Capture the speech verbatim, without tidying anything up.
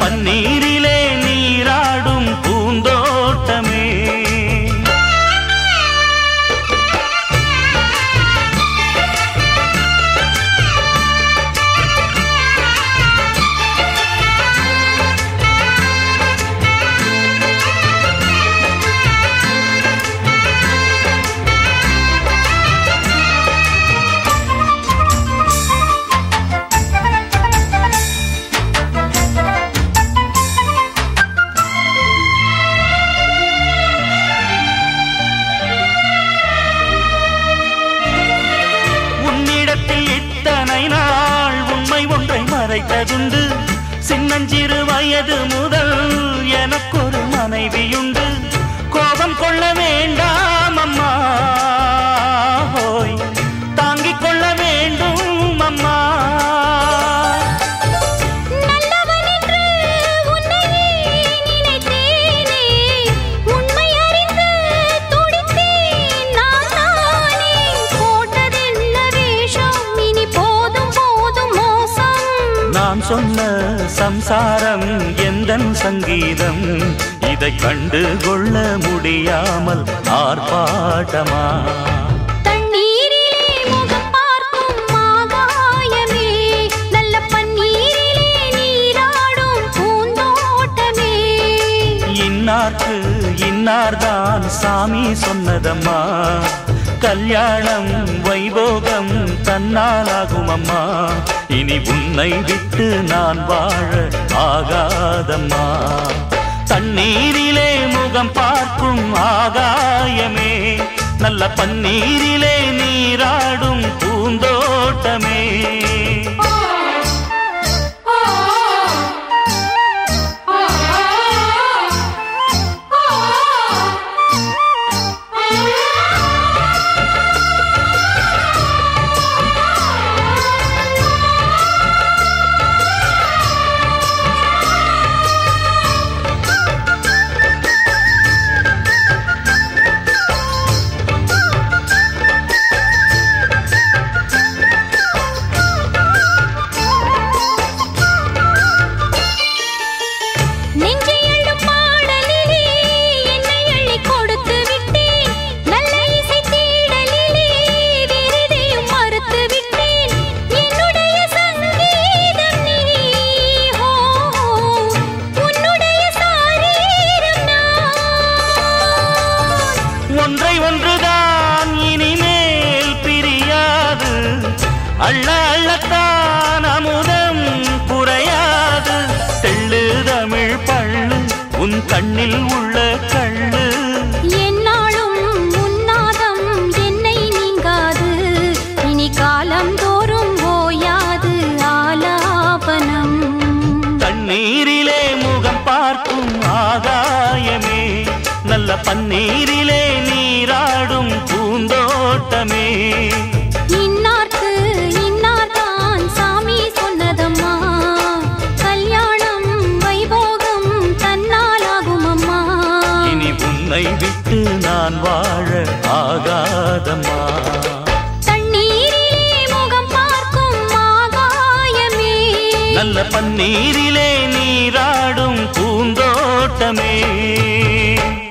பன்னீரிலே நீராடும் பூந்தோட்டமே. மறைத்ததுண்டு சின்னஞ்சிறு வயது முதல் எனக்கொரு மனைவியுண்டு. கோபம் கொள்ள வேண்டாம் அம்மா, ஹோய் தாங்கிக் கொள்ள வேண்டும் அம்மா. நான் சொன்ன சம்சாரம் எந்தன் சங்கீதம், இதை கண்டு கொள்ள முடியாமல் ஆர்ப்பாட்டமா? தண்ணீரிலே முகம் பார்க்கும் ஆகாயமே, நல்ல பன்னீரிலே நீராடும் பூந்தோட்டமே. இன்னார்க்கு இன்னார்தான் சாமி சொன்னதம்மா, கல்யாணம் வைபோகம் தன்னாலாகும் அம்மா. இனி உன்னை விட்டு நான் வாழ ஆகாதம்மா. தண்ணீரிலே முகம் பார்க்கும் ஆகாயமே, நல்ல பன்னீரிலே நீராடும் பூந்தோட்டமே. ஒன்றை ஒன்றுதான் இனிமேல் பிரியாது, அள்ள அள்ளத்தான் அமுதம் குறையாது. தெள்ளு தமிழ் பள்ளு உன் கண்ணில் உள்ள கள்ளு, என்னாலும் உன்னாதம் என்னை நீங்காது. இனி காலம் தோறும் ஓயாது ஆலாபனம். தண்ணீரிலே முகம் பார்க்கும் ஆகாயமே, நல்ல பன்னீரிலே நீராடும் பூந்தோட்டமே. இன்னார்க்கு இன்னார்தான் சாமி சொன்னதம்மா, கல்யாணம் வைபோகம் தன்னாலாகும் அம்மா. இனி உன்னை விட்டு நான் வாழ ஆகாதம்மா. தண்ணீரிலே முகம் பார்க்கும் ஆகாயமே, நல்ல பன்னீரிலே நீராடும் பூந்தோட்டமே.